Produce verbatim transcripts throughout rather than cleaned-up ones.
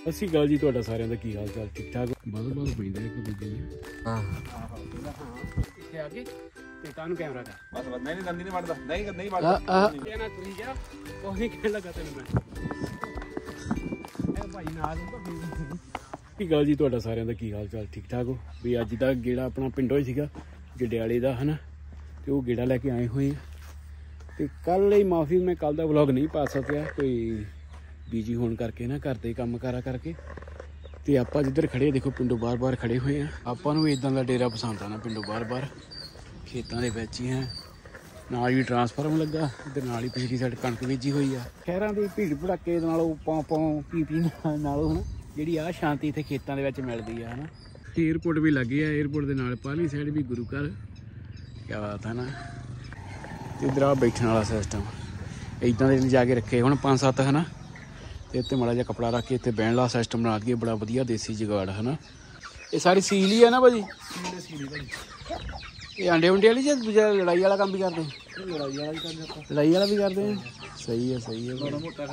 ਅਸੀਂ ਗੱਲ ਜੀ ਤੁਹਾਡਾ ਸਾਰਿਆਂ ਦਾ ਕੀ ਹਾਲ ਚਾਲ ਠੀਕ ਠਾਕ ਬਹੁਤ ਬਹੁਤ ਪੈਂਦਾ ਇੱਕ ਦੂਜੇ ਨੂੰ ਹਾਂ ਆਹੋ ਇੱਥੇ ਆ ਕੇ ਤੇ ਤੁਹਾਨੂੰ ਕੈਮਰਾ ਕਰ ਬਸ ਬਸ ਨਹੀਂ ਨੰਦੀ ਨਹੀਂ ਵੜਦਾ ਨਹੀਂ ਨਹੀਂ ਵੜਦਾ ਇਹ ਨਾ ਤੁਸੀਂ ਜਾ ਕੋਈ ਕਹਿਣ ਲੱਗਾ ਤੈਨੂੰ ਮੈਂ ਇਹ ਭਾਈ ਨਾਲ ਕੀ ਗੱਲ ਜੀ ਤੁਹਾਡਾ ਸਾਰਿਆਂ ਦਾ ਕੀ ਹਾਲ ਚਾਲ ਠੀਕ ਠਾਕ ਹੋ ਵੀ ਅੱਜ ਦਾ ਗੇੜਾ ਆਪਣਾ ਪਿੰਡੋਂ ਹੀ ਸੀਗਾ ਜੰਡਿਆਲੇ ਦਾ ਹਨਾ ਤੇ ਉਹ ਗੇੜਾ ਲੈ ਕੇ ਆਏ ਹੋਏ ਆ ਤੇ ਕੱਲ ਲਈ ਮਾਫੀ ਮੈਂ ਕੱਲ ਦਾ ਵਲੌਗ ਨਹੀਂ ਪਾ ਸਕਿਆ ਕੋਈ बिजी होने करके ना घर के काम कारा करके तो आप जिधर खड़े देखो पिंडों बार बार खड़े हुए हैं आपू इदा का डेरा पसंद आना पिंडों बार बार खेतों के बिच ही हैं नाल ही ट्रांसफार्म लगा इधर नाल ही पिछली साइड कणक बीजी हुई है शहरों की भीड़ भड़ाके नालों पौ पौ पी पी नालों है ना जी आ शांति इतने खेतों के मिलती है ना एयरपोर्ट भी लगे है एयरपोर्ट के नाल पाली साइड भी गुरु घर क्या बात है ना इधर आ बैठने वाला सिस्टम इदा के जाके रखे हुण पाँच सत्त है ना इतने माड़ा जहा कपड़ा रख के इतने बहन वाला सिस्टम बना दिए बड़ा वधिया देसी जुगाड़ है ना ये सारी सील ही है ना भाजी ये आंडे उंडे वाली या दूजा लड़ाई वाला काम भी करते हैं लड़ाई वाला भी करते हैं सही है सही है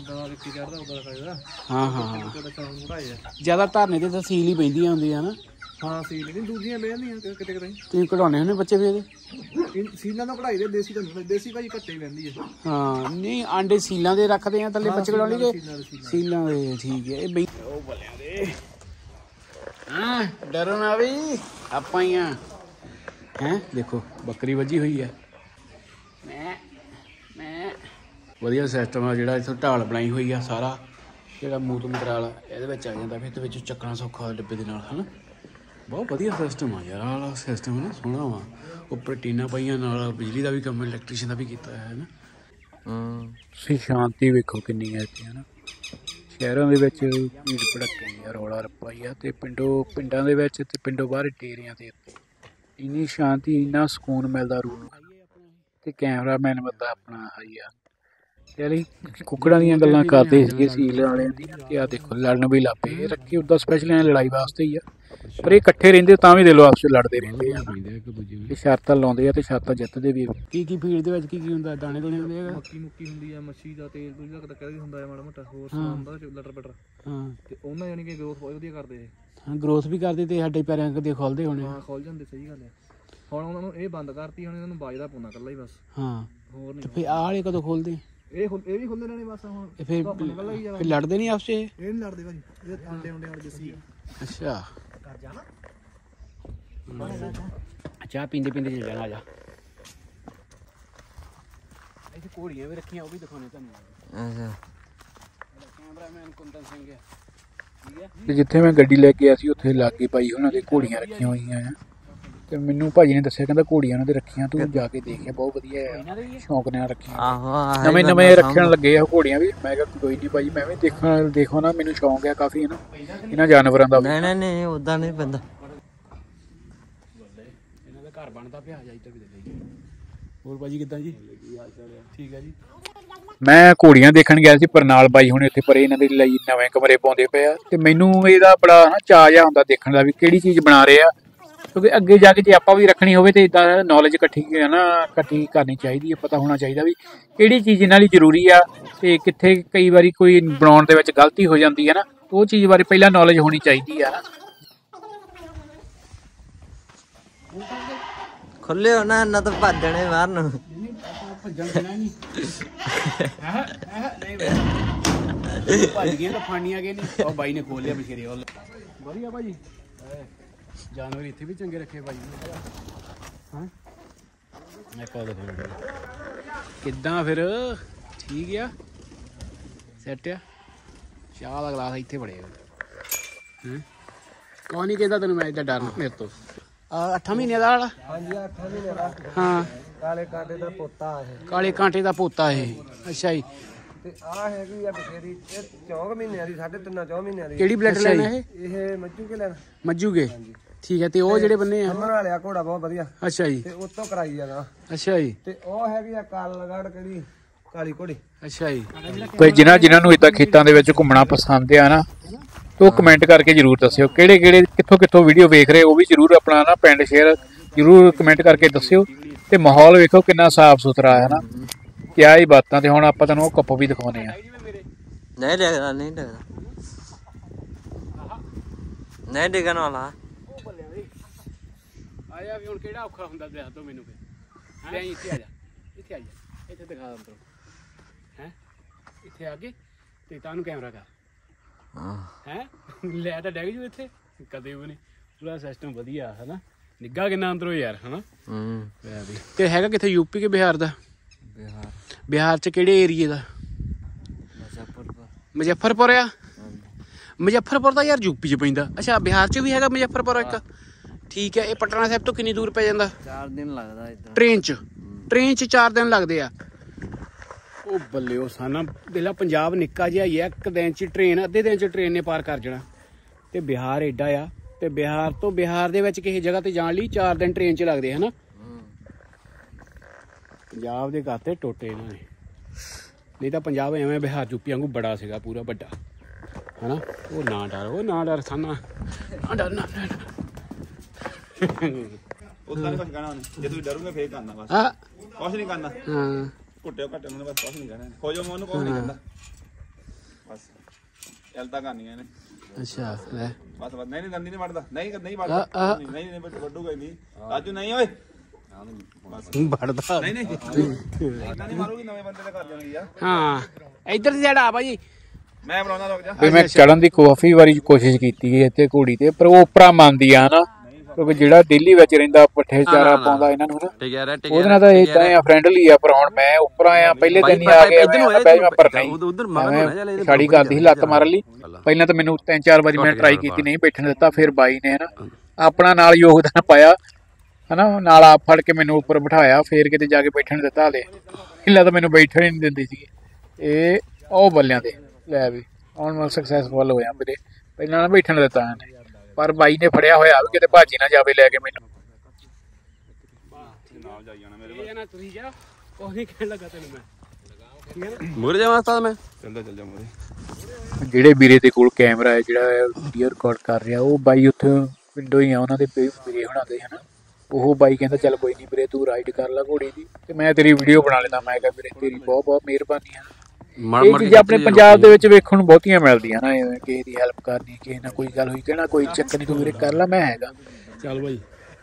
हाँ हाँ हाँ ज़्यादा धरने तो सील ही पैंदियां होंदियां ना हाँ सील नहीं दूजियां बहनियां किते किते तुसीं कढाउने हुंदे बच्चे भी सीलों तो कढ़ाई दे देसी देसी भाई घट्टे ही पैंदी है हाँ नहीं आंडे सीलों के रखते हैं थल्ले बच्चे कढाउने के सीलों के ठीक है ये ओ बलियां दे हाँ डरो ना भी आपां ही हां हैं देखो बकरी वजी हुई है मैं मैं वधिया सिस्टम है जिहड़ा इत्थों ढाल बनाई हुई है सारा जिहड़ा मूत मटराल इहदे विच आ जांदा फिर इहदे विच चक्कना सौखा डिब्बे दे नाल है ना बहुत वधिया सिस्टम आ यार वाला सिस्टम है ना सोहना वा उपर टीना पाइया नाल बिजली का भी कम इलैक्ट्रीशियन का भी किया है ना सी शांति वेखो किन्नी है इत्थे है ना शहरों के विच भीड़ भड़के रौला रप्पा ही है ते पिंडों पिंडां दे विच ते पिंडों बाहर डेरियां ते इन्नी शांति इन्ना सुकून मिलता रूह ते कैमरामैन बंदा अपना है यार यारी कुकड़ां दीयां गल्लां करदे सीगे सील वालियां दी ते आ देखो लड़न भी लग पे रखे उदा स्पैशल लड़ाई वास्ते ही आ पर ये कट्ठे रहिंदे तां भी दे लो आपस लड़दे रहिंदे आ ये शर्तां लाउंदे आ ते शर्तां जितदे भी की की फीड दे विच की की हुंदा दाणे दुणे हुंदे आ मक्की मुक्की हुंदी आ मच्छी दा तेल दूज दा कदा हुंदा है माड़ा मोटा होर समान दा लटर पटर हां ते ओना यानी कि ग्रोथ बहुत वधिया करदे हां ग्रोथ भी करदे ते साडे पैरां कदे खोलदे होणे हां खोल जांदे सही गल है हुण उन्हां नूं ए बंद करती हुण इन्हां नूं बाजदा पौना कल्ला ही बस हां होर नहीं ते फिर आ वाले कदों खोलदे ਇਹ ਇਹ ਵੀ ਖੁੱਲੇ ਰਹਿਣੇ ਬਸ ਹੁਣ ਫਿਰ ਫਿਰ ਲੜਦੇ ਨਹੀਂ ਆਪਸ ਇਹ ਇਹ ਨਹੀਂ ਲੜਦੇ ਭਾਜੀ ਇਹ ਆਂਡੇ ਆਂਡੇ ਵਾਲੇ ਜੱਸੀ ਅੱਛਾ ਕਰ ਜਾਣਾ ਚਾਹ ਪੀਂਦੇ ਪੀਂਦੇ ਚੱਲ ਜਾਣਾ ਆ ਜਾ ਇੱਥੇ ਘੋੜੀਆਂ ਵੀ ਰੱਖੀਆਂ ਉਹ ਵੀ ਦਿਖਾਉਣੇ ਤੁਹਾਨੂੰ ਅੱਛਾ ਕੈਮਰਾਮੈਨ ਕੁੰਦਨ ਸਿੰਘ ਹੈ ਠੀਕ ਹੈ ਤੇ ਜਿੱਥੇ ਮੈਂ ਗੱਡੀ ਲੈ ਕੇ ਆਇਆ ਸੀ ਉੱਥੇ ਲਾਗੇ ਭਾਈ ਉਹਨਾਂ ਦੇ ਘੋੜੀਆਂ ਰੱਖੀਆਂ ਹੋਈਆਂ ਆ ਤੇ ਮੈਨੂੰ ਭਾਜੀ ਨੇ ਦੱਸਿਆ ਕਹਿੰਦਾ ਘੋੜੀਆਂ ਉਹਨਾਂ ਦੇ ਰੱਖੀਆਂ ਤੂੰ ਜਾ ਕੇ ਦੇਖਿਆ ਬਹੁਤ ਵਧੀਆ ਹੈ ਸ਼ੌਂਕ ਨਾਲ ਰੱਖੀਆਂ ਆਹੋ ਨਵੇਂ ਨਵੇਂ ਰੱਖਣ ਲੱਗੇ ਆ ਘੋੜੀਆਂ ਵੀ ਮੈਂ ਕਿਹਾ ਕੋਈ ਨਹੀਂ ਭਾਜੀ ਮੈਂ ਵੀ ਦੇਖਣ ਦੇਖੋ ਨਾ ਮੈਨੂੰ ਸ਼ੌਂਕ ਹੈ ਕਾਫੀ ਹੈ ਨਾ ਇਹਨਾਂ ਜਾਨਵਰਾਂ ਦਾ ਨਹੀਂ ਨਹੀਂ ਉਦਾਂ ਨਹੀਂ ਪੈਂਦਾ ਇਹਨਾਂ ਦਾ ਘਰ ਬਣਦਾ ਪਿਆ ਜਾਈ ਤਾਂ ਵੀ ਦੇ ਹੋਰ ਭਾਜੀ ਕਿੱਦਾਂ ਜੀ ਠੀਕ ਹੈ ਜੀ ਮੈਂ ਘੋੜੀਆਂ ਦੇਖਣ ਗਿਆ ਸੀ ਪਰ ਨਾਲ ਬਾਈ ਹੁਣੇ ਉੱਥੇ ਪਰੇ ਇਹਨਾਂ ਦੇ ਲਈ ਨਵੇਂ ਕਮਰੇ ਪਾਉਂਦੇ ਪਏ ਆ ਤੇ ਮੈਨੂੰ ਇਹਦਾ ਬੜਾ ਨਾ ਚਾਅ ਜਿਹਾ ਹੁੰਦਾ ਦੇਖਣ ਦਾ ਵੀ ਕਿਹੜੀ ਚੀਜ਼ ਬਣਾ ਰਹੇ ਆ क्योंकि अगे जाके जो आप भी रखनी हो तो इदा नॉलेज इकट्ठी है ना इकट्ठी करनी चाहिए पता होना चाहिए भी किहड़ी चीज़ इन्हां लई जरूरी आ ते कित्थे कई बारी कोई बनाउण दे विच गलती हो जाती है ना वो चीज़ बारे पहला नॉलेज होनी चाहिए है ना खुले हो ना ना तो भज जाने बाहर नूं भज्जण देना नहीं भज गए तो फानियां गए नहीं और बाई ने खोल लिया बछेरे वधिया भाजी जानवर इतने भी चंगे रखे भाई हाँ किदा फिर ठीक है सैट आ चाह का गिलास इतने बड़े कौन नहीं कहता तेन मैं इदा डर मेरे तो अठा महीने का हाँ काले कांटे का पोता है काले कांटे का पोता है अच्छा जी मज्जू के ठीक है ते ओ जेड़े बन्ने आ हमर वाला घोड़ा बहुत बढ़िया अच्छा जी ते उतो कराई जाना अच्छा जी ते ओ हैगी आ कालगढ़ केड़ी काली घोड़ी अच्छा जी कोई जिन्हां जिन्हां नूं इदां खेतां दे विच घुम्मना पसंद आ ना तो कमेंट करके जरूर दस्सिओ किहड़े किहड़े कित्थों कित्थों वीडियो वेख रहे हो भी जरूर अपना ना पिंड शेयर जरूर कमेंट करके दस्सिओ ते माहौल वेखो कितना साफ सुथरा है ना क्या ही बातां ते हुण आपां तुहानूं कप भी दिखाउने आ नहीं लगदा नहीं लगदा नहीं डिगन वाला ਉਹ ਬੱਲਿਆਂ ਦੇ ਆਇਆ ਵੀ ਹੁਣ ਕਿਹੜਾ ਔਖਾ ਹੁੰਦਾ ਦੇਖ ਤੋ ਮੈਨੂੰ ਫਿਰ ਲੈ ਇੱਥੇ ਆ ਜਾ ਇੱਥੇ ਆ ਜਾ ਇੱਥੇ ਦਿਖਾ ਅੰਦਰੋਂ ਹੈ ਇੱਥੇ ਆ ਕੇ ਤੇ ਤੁਹਾਨੂੰ ਕੈਮਰਾ ਕਰ ਹੈ ਲੈ ਤਾਂ ਡੈਗ ਜੂ ਇੱਥੇ ਕਦੇ ਵੀ ਨਹੀਂ ਪੂਰਾ ਸਿਸਟਮ ਵਧੀਆ ਹੈ ਨਾ ਨਿੱਘਾ ਕਿੰਨਾ ਅੰਦਰੋਂ ਯਾਰ ਹੈ ਨਾ ਤੇ ਹੈਗਾ ਕਿੱਥੇ ਯੂਪੀ ਕੇ ਬਿਹਾਰ ਦਾ बिहार ਬਿਹਾਰ ਚ ਕਿਹੜੇ ਏਰੀਏ ਦਾ मुजफ्फरपुर ਮੁਜ਼ੱਫਰਪੁਰ ਆ ਮੁਜ਼ੱਫਰਪੁਰ ਤਾਂ ਯਾਰ ਯੂਪੀ ਚ ਪੈਂਦਾ ਅੱਛਾ ਬਿਹਾਰ ਚ ਵੀ ਹੈਗਾ ਮੁਜ਼ੱਫਰਪੁਰ ਇੱਕ ਠੀਕ ਹੈ ਇਹ ਪਟਨਾ ਸਾਹਿਬ ਤੋਂ ਕਿੰਨੀ ਦੂਰ ਪੈ ਜਾਂਦਾ चार दिन लगता है ਟ੍ਰੇਨ ਚ ਟ੍ਰੇਨ ਚ ਚਾਰ ਦਿਨ ਲੱਗਦੇ ਆ ਉਹ ਬੱਲੇ ਉਹ ਸਾਨਾ ਦੇਲਾ ਪੰਜਾਬ ਨਿੱਕਾ ਜਿਹਾ ਹੀ ਆ ਇੱਕ ਦਿਨ ਚ ਟ੍ਰੇਨ ਅੱਧੇ ਦਿਨ ਚ ਟ੍ਰੇਨ ਨੇ ਪਾਰ ਕਰ ਜਾਣਾ ਤੇ ਬਿਹਾਰ ਐਡਾ ਆ ਤੇ ਬਿਹਾਰ ਤੋਂ ਬਿਹਾਰ ਦੇ ਵਿੱਚ ਕਿਸੇ ਜਗ੍ਹਾ ਤੇ ਜਾਣ ਲਈ ਚਾਰ ਦਿਨ ਟ੍ਰੇਨ ਚ ਲੱਗਦੇ ਹਨਾ ਪੰਜਾਬ ਦੇ ਗਾਤੇ ਟੋਟੇ ਇਹਨਾਂ ਨੇ ਨਹੀਂ ਤਾਂ ਪੰਜਾਬ ਐਵੇਂ ਬਿਹਾਰ ਯੂਪੀ ਵਾਂਗੂ ਬੜਾ ਸੀਗਾ ਪੂਰਾ ਵੱਡਾ ਹਨਾ ਉਹ ਨਾ ਡਰ ਉਹ ਨਾ ਡਰ ਸਾਨਾ ਨਾ ਡਰ ਨਾ ਉਦਾਂ ਕੁਝ ਕਹਿਣਾ ਉਹਨੇ ਜੇ ਤੁਸੀਂ ਡਰੋਗੇ ਫੇਰ ਕਰਨਾ ਬਸ ਹਾਂ ਕੁਝ ਨਹੀਂ ਕਰਨਾ ਹਾਂ ਘੁੱਟਿਓ ਘੱਟੇ ਉਹਨੇ ਬਸ ਕੁਝ ਨਹੀਂ ਕਹਿਣਾ ਖੋਜੋ ਮੈਂ ਉਹਨੂੰ ਕੁਝ ਨਹੀਂ ਕਹਿੰਦਾ ਬਸ ਚਲਦਾ ਕਰਨੀਆਂ ਨੇ ਅੱਛਾ ਲੈ ਬਸ ਬਸ ਨਹੀਂ ਨਹੀਂ ਦੰਦੀ ਨਹੀਂ ਵੜਦਾ ਨਹੀਂ ਨਹੀਂ ਵੜਦਾ ਨਹੀਂ ਨਹੀਂ ਵੱਡੂਗਾ ਨਹੀਂ ਰਾਜੂ ਨਹੀਂ ਓਏ ਵੜਦਾ ਨਹੀਂ ਨਹੀਂ ਇਦਾਂ ਨਹੀਂ ਮਾਰੂਗੀ ਨਵੇਂ ਬੰਦੇ ਤੇ ਕਰ ਜਾਣਗੇ ਯਾਰ ਹਾਂ ਇੱਧਰ ਦੀ ਸਾਈਡ ਆ ਭਾਜੀ ਮੈਂ ਬਣਾਉਣਾ ਰੁਕ ਜਾ ਵੀ ਮੈਂ ਚੜਨ ਦੀ ਕਾਫੀ ਵਾਰੀ ਕੋਸ਼ਿਸ਼ ਕੀਤੀ ਹੈ ਇੱਥੇ ਘੋੜੀ ਤੇ ਪਰ ਉਹ ਉਪਰਾ ਮੰਨਦੀ ਆ ਨਾ ਕਿਉਂਕਿ ਜਿਹੜਾ ਦਿੱਲੀ ਵਿੱਚ ਰਹਿੰਦਾ ਪੱਠੇ ਚਾਰਾ ਪਾਉਂਦਾ ਇਹਨਾਂ ਨੂੰ ਨਾ ਉਹਦੇ ਨਾਲ ਤਾਂ ਇਦਾਂ ਆ ਫਰੈਂਡਲੀ ਆ ਪਰ ਹੁਣ ਮੈਂ ਉਪਰਾ ਆ ਪਹਿਲੇ ਦਿਨ ਹੀ ਆ ਗਿਆ ਮੈਂ ਪਰ ਨਹੀਂ ਸਾੜੀ ਕਰਦੀ ਸੀ ਲੱਤ ਮਾਰਨ ਲਈ ਪਹਿਲਾਂ ਤਾਂ ਮੈਨੂੰ ਤਿੰਨ ਚਾਰ ਵਾਰੀ ਮੈਂ ਟਰਾਈ ਕੀਤੀ ਨਹੀਂ ਬੈਠਣ ਦਿੱਤਾ ਫਿਰ ਬਾਈ ਨੇ ਹਨਾ ਆਪਣਾ ਨਾਲ ਯੋਗਦਾਨ ਪਾਇਆ ਹਨਾ ਨਾਲ ਆਪ ਫੜ ਕੇ ਮੈਨੂੰ ਉੱਪਰ ਬਿਠਾਇਆ ਫੇਰ ਕਿਤੇ ਜਾ ਕੇ ਬੈਠਣ ਦਿੱਤਾ ਹਲੇ ਪਹਿਲਾਂ ਤਾਂ ਮੈਨੂੰ ਬੈਠਣ ਹੀ ਨਹੀਂ ਦਿੰਦੀ ਸੀ ਇਹ ਉਹ ਬੱਲਿਆਂ ਤੇ ਲੈ ਵੀ ਆਲਮੋਸਟ ਸਕਸੈਸਫੁਲ ਹੋਇਆ ਮੇਰੇ ਪਹਿਲਾਂ ਨਾ ਬੈਠਣ ਦਿੱਤਾ ਇਹਨੇ ਪਰ ਬਾਈ ਨੇ ਫੜਿਆ ਹੋਇਆ ਵੀ ਕਿਤੇ ਭਾਜੀ ਨਾ ਜਾਵੇ ਲੈ ਕੇ ਮੈਨੂੰ ਨਾਲ ਜਾਈ ਜਾਣਾ ਮੇਰੇ ਇਹ ਨਾ ਤੁਸੀਂ ਜਾ ਉਹ ਨਹੀਂ ਕਹਿਣ ਲੱਗਾ ਤੈਨੂੰ ਮੈਂ ਠੀਕ ਹੈ ਨਾ मुझे जाना था मैं ਚੱਲਦਾ ਚੱਲ ਜਾ ਮੋਰੇ ਜਿਹੜੇ ਵੀਰੇ ਦੇ ਕੋਲ ਕੈਮਰਾ ਹੈ ਜਿਹੜਾ ਵੀਡੀਓ ਰਿਕਾਰਡ ਕਰ ਰਿਹਾ ਉਹ ਬਾਈ ਉੱਥੇ ਵਿੰਡੋ ਹੀ ਆ ਉਹਨਾਂ ਦੇ ਵੀਰੇ ਹੁਣਾਂ ਦੇ ਹਨਾ ਉਹ ਬਾਈ ਕਹਿੰਦਾ ਚੱਲ ਕੋਈ ਨਹੀਂ ਵੀਰੇ ਤੂੰ ਰਾਈਡ ਕਰ ਲੈ ਘੋੜੀ ਦੀ ਤੇ ਮੈਂ ਤੇਰੀ ਵੀਡੀਓ ਬਣਾ ਲੈਂਦਾ ਮੈਂ ਕਿਹਾ ਵੀਰੇ ਤੇਰੀ ਬਹੁਤ ਬਹੁਤ ਮਿਹਰਬਾਨੀ ਹੈ ਇਹ ਚੀਜ਼ਾਂ ਆਪਣੇ ਪੰਜਾਬ ਦੇ ਵਿੱਚ ਵੇਖਣ ਨੂੰ ਬਹੁਤੀਆਂ ਮਿਲਦੀਆਂ ਨਾ ਕਿਸੇ ਦੀ ਹੈਲਪ ਕਰਨੀ ਕਿਸੇ ਨਾਲ ਕੋਈ ਗੱਲ ਹੋਈ ਕਹਿਣਾ ਕੋਈ ਚੱਕਰ ਨਹੀਂ ਤੂੰ ਵੀਰੇ ਕਰ ਲੈ ਮੈਂ ਹੈਗਾ ਚੱਲ ਭਾਈ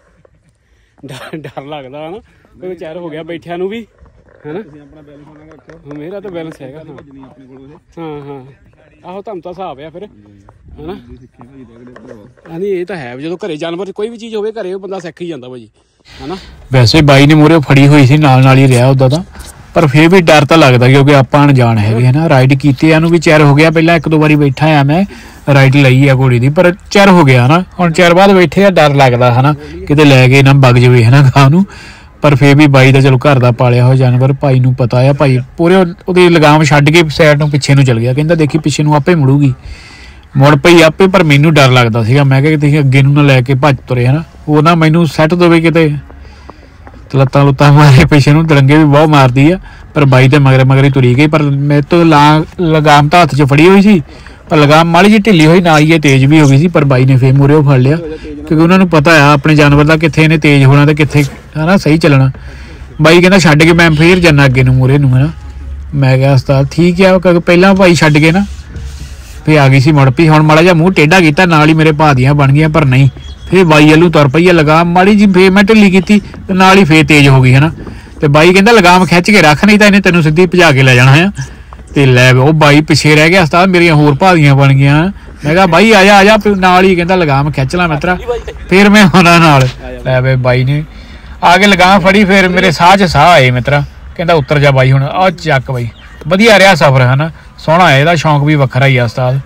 ਡਰ ਡਰ ਲੱਗਦਾ ਹਨਾ ਕੋਈ ਵਿਚਾਰ ਹੋ ਗਿਆ ਬੈਠਿਆਂ ਨੂੰ ਵੀ ਹਨਾ ਤੁਸੀਂ ਆਪਣਾ ਬੈਲੈਂਸ ਬਣਾ ਕੇ ਰੱਖਿਓ ਮੇਰਾ ਤਾਂ ਬੈਲੈਂਸ ਹੈਗਾ ਹਾਂ ਭੱਜਣੀ ਆਪਣੇ ਕੋਲ ਉਹਦੇ ਹਾਂ ਹਾਂ ਆਹੋ ਤੁਹਾਨੂੰ ਤਾਂ ਹਿਸਾਬ ਆ ਫਿਰ ਹਨਾ ਸਿੱਖੇ ਭਾਈ ਦੇਖ ਲੈ ਭਰਾਵਾ ਹਾਂਜੀ ਇਹ ਤਾਂ ਹੈ ਜਦੋਂ ਘਰੇ ਜਾਨਵਰ ਕੋਈ ਵੀ ਚੀਜ਼ ਹੋਵੇ ਘਰੇ ਉਹ ਬੰਦਾ ਸਿੱਖ ਹੀ ਜਾਂਦਾ ਭਾਜੀ ਹਨਾ ਵੈਸੇ ਬਾਈ ਨੇ ਮੂਹਰੇ ਫੜੀ ਹੋਈ ਸੀ ਨਾਲ ਨਾਲ ਹੀ ਰਿਹਾ ਉਦਾਂ ਤਾਂ ਪਰ ਫੇਰ ਵੀ ਡਰ ਤਾਂ ਲੱਗਦਾ ਕਿਉਂਕਿ ਆਪਾਂ ਅਣਜਾਣ ਹੈਗੇ ਹਨਾ ਰਾਈਡ ਕੀਤੀ ਇਹਨੂੰ ਵੀ ਚਿਰ ਹੋ ਗਿਆ ਪਹਿਲਾਂ ਇੱਕ ਦੋ ਵਾਰੀ ਬੈਠਾ ਆ ਮੈਂ ਰਾਈਡ ਲਈ ਆ ਘੋੜੀ ਦੀ ਪਰ ਚਿਰ ਹੋ ਗਿਆ ਹਨਾ ਹੁਣ ਚਿਰ ਬਾਅਦ ਬੈਠੇ ਆ ਡਰ ਲੱਗਦਾ ਹਨਾ ਕਿਤੇ ਲੈ ਕੇ ਨਾ ਵਗ ਜਾਵੇ ਹਨਾ ਗਾਂ ਨੂੰ ਪਰ ਫੇਰ ਵੀ ਬਾਈ ਦਾ ਚਲੋ ਘਰ ਦਾ ਪਾਲਿਆ ਹੋਇਆ ਜਾਨਵਰ ਭਾਈ ਨੂੰ ਪਤਾ ਆ ਭਾਈ ਪੂਰੇ ਉਹਦੀ ਲਗਾਮ ਛੱਡ ਕੇ ਸਾਈਡ ਨੂੰ ਪਿੱਛੇ ਨੂੰ ਚਲ ਗਿਆ ਕਹਿੰਦਾ ਦੇਖੀ ਪਿੱਛੇ ਨੂੰ ਆਪੇ ਮੁੜੂਗੀ ਮੁੜ ਪਈ ਆਪੇ ਪਰ ਮੈਨੂੰ ਡਰ ਲੱਗਦਾ ਸੀਗਾ ਮੈਂ ਕਿਹਾ ਤੁਸੀਂ ਅੱਗੇ ਨੂੰ ਨਾ ਲੈ ਕੇ ਭੱਜ ਤੁਰੇ ਹਨਾ ਉਹ ਨਾ ਮੈਨੂੰ ਸੈੱਟ ਦੇਵੇ ਕਿਤੇ ਲੱਤਾਂ ਲੁੱਤਾਂ ਮਾਰੇ ਪਿੱਛੇ ਨੂੰ ਦਰੰਗੇ ਵੀ ਬਹੁਤ ਮਾਰਦੀ ਆ ਪਰ ਬਾਈ ਤੇ ਮਗਰ ਮਗਰ ਹੀ ਤੁਰੀ ਗਈ ਪਰ ਮੇਰੇ ਤੋਂ ਲਗਾਮ ਤਾਂ ਹੱਥ 'ਚ ਫੜੀ ਹੋਈ ਸੀ ਪਰ ਲਗਾਮ ਮਾੜੀ ਜਿਹੀ ਢਿੱਲੀ ਹੋਈ ਨਾਲ ਹੀ ਇਹ ਤੇਜ਼ ਵੀ ਹੋ ਗਈ ਸੀ ਪਰ ਬਾਈ ਨੇ ਫੇਰ ਮੂਹਰੇ ਉਹ ਫੜ ਲਿਆ ਕਿਉਂਕਿ ਉਹਨਾਂ ਨੂੰ ਪਤਾ ਆ ਆਪਣੇ ਜਾਨਵਰ ਦਾ ਕਿੱਥੇ ਇਹਨੇ ਤੇਜ਼ ਹੋਣਾ ਤੇ ਕਿੱਥੇ ਹਨਾ ਸਹੀ ਚੱਲਣਾ ਬਾਈ ਕਹਿੰਦਾ ਛੱਡ ਕੇ ਮੈਂ ਫੇਰ ਜਾਣਾ ਅੱਗੇ ਨੂੰ ਮੂਹਰੇ ਨੂੰ ਹਨਾ ਮੈਂ ਕਿਹਾ ਉਸਤਾਦ ਠੀਕ ਆ ਕਿਉਂਕਿ ਪਹਿਲਾਂ ਭਾਈ ਛੱਡ ਕੇ ਨਾ ਫੇਰ ਆ ਗਈ ਸੀ ਮੁੜ ਪਈ ਹੁਣ ਮਾੜਾ ਜਿਹਾ ਮੂੰਹ ਟੇਢਾ ਕੀਤਾ ਨਾਲ ਹੀ ਮੇਰੇ ਭਾ ਦੀਆਂ ਬਣ ਗਈਆਂ ਪਰ ਨਹੀਂ ਫੇਰ ਬਾਈ ਵੱਲੋਂ ਤੁਰ ਪਈ ਆ ਲਗਾਮ ਮਾੜੀ ਜੀ ਫੇਰ ਮੈਂ ਢਿੱਲੀ ਕੀਤੀ ਤੇ ਨਾਲ ਹੀ ਫੇਰ ਤੇਜ਼ ਹੋ ਗਈ ਹਨਾ ਤੇ ਬਾਈ ਕਹਿੰਦਾ ਲਗਾਮ ਖਿੱਚ ਕੇ ਰੱਖ ਨਹੀਂ ਤਾਂ ਇਹਨੇ ਤੈਨੂੰ ਸਿੱਧੀ ਭਜਾ ਕੇ ਲੈ ਜਾਣਾ ਆ ਤੇ ਲੈ ਉਹ ਬਾਈ ਪਿੱਛੇ ਰਹਿ ਗਿਆ ਉਸਤਾਦ ਮੇਰੀਆਂ ਹੋਰ ਭਾਦੀਆਂ ਬਣ ਗਈਆਂ ਮੈਂ ਕਿਹਾ ਬਾਈ ਆ ਜਾ ਆ ਜਾ ਨਾਲ ਹੀ ਕਹਿੰਦਾ ਲਗਾਮ ਖਿੱਚ ਲਾ ਮਿੱਤਰਾ ਫੇਰ ਮੈਂ ਉਹਨਾਂ ਨਾਲ ਲੈ ਵੇ ਬਾਈ ਨੇ ਆ ਕੇ ਲਗਾਮ ਫੜੀ ਫੇਰ ਮੇਰੇ ਸਾਹ 'ਚ ਸਾਹ ਆਏ ਮਿੱਤਰਾ ਕਹਿੰਦਾ ਉੱਤਰ ਜਾ ਬਾਈ ਹੁਣ ਆ ਚੱਕ ਬਾਈ ਵਧੀਆ ਰਿਹਾ ਸਫ਼ਰ ਹਨਾ ਸੋਹਣਾ ਹੈ ਇਹਦਾ ਸ਼ੌਂਕ ਵੀ ਵੱਖਰਾ ਹੀ ਆ ਉਸਤਾਦ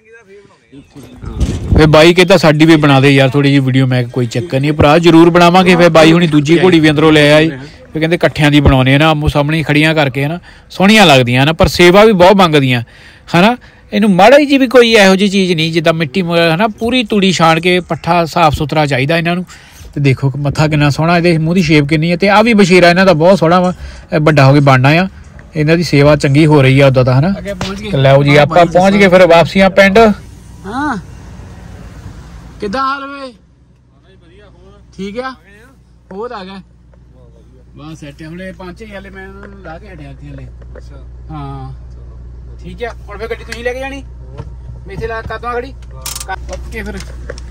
ਫੇ ਬਾਈ ਕਹਿੰਦਾ ਸਾਡੀ ਵੀ ਬਣਾ ਦੇ ਯਾਰ ਥੋੜੀ ਜਿਹੀ ਵੀਡੀਓ ਮੈਂ ਕੋਈ ਚੱਕਰ ਨਹੀਂ ਭਰਾ ਜ਼ਰੂਰ ਬਣਾਵਾਂਗੇ ਫੇ ਬਾਈ ਹੁਣੀ ਦੂਜੀ ਘੋੜੀ ਵੀ ਅੰਦਰੋਂ ਲੈ ਆਏ ਫੇ ਕਹਿੰਦੇ ਇਕੱਠਿਆਂ ਦੀ ਬਣਾਉਣੇ ਆ ਨਾ ਆਮੋ ਸਾਹਮਣੇ ਖੜੀਆਂ ਕਰਕੇ ਹਨਾ ਸੋਹਣੀਆਂ ਲੱਗਦੀਆਂ ਨਾ ਪਰ ਸੇਵਾ ਵੀ ਬਹੁਤ ਮੰਗਦੀਆਂ ਹਨਾ ਇਹਨੂੰ ਮਾੜਾ ਜੀ ਵੀ ਕੋਈ ਇਹੋ ਜਿਹੀ ਚੀਜ਼ ਨਹੀਂ ਜਿੱਦਾਂ ਮਿੱਟੀ ਹਨਾ ਪੂਰੀ ਤੂੜੀ ਛਾਣ ਕੇ ਪੱਠਾ ਸਾਫ਼ ਸੁਥਰਾ ਚਾਹੀਦਾ ਇਹਨਾਂ ਨੂੰ ਤੇ ਦੇਖੋ ਮੱਥਾ ਕਿੰਨਾ ਸੋਹਣਾ ਇਹਦੇ ਮੂੰਹ ਦੀ ਸ਼ੇਪ ਕਿੰਨੀ ਹੈ ਤੇ ਆ ਵੀ ਬਸ਼ੀਰਾ ਇਹਨਾਂ ਦਾ ਬਹੁਤ ਸੋਹਣਾ ਵਾ ਵੱਡਾ ਹੋ ਕੇ ਬਣਨਾ ਆ ਇਹਨਾਂ ਦੀ ਸੇਵਾ ਚੰਗੀ ਹੋ ਰਹੀ ਆ ਉਦਾਂ ਤਾਂ ਹਨਾ ਲਓ ਜੀ ਆਪਾਂ ਪਹੁੰਚ ਗਏ ਫਿਰ ਵਾਪਸੀਆਂ ਪਿੰਡ ਹਾਂ ਕਿੱਦਾਂ ਹਾਲ ਵੇ ਠੀਕ ਆ ਹੋਰ ਆ ਗਿਆ ਬਸ ਸੈਟ ਹੁਣੇ ਪੰਜ ਹੀ ਹਲੇ ਮੈਂ ਲਾ ਕੇ ਹਟਿਆ ਇੱਥੇ ਹਲੇ ਅੱਛਾ ਹਾਂ ਠੀਕ ਆ ਹੁਣ ਫੇ ਗੱਡੀ ਤੁਸੀਂ ਲੈ ਕੇ ਜਾਣੀ ਮੇਥੇ ਲਾ ਕਾਦੋਂ ਖੜੀ ਓਕੇ ਫਿਰ